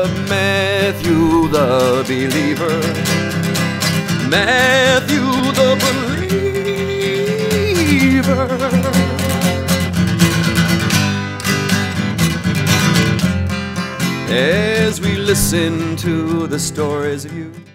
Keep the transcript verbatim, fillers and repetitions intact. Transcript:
of Matthew the believer. Matthew the believer. As we listen to the stories of you.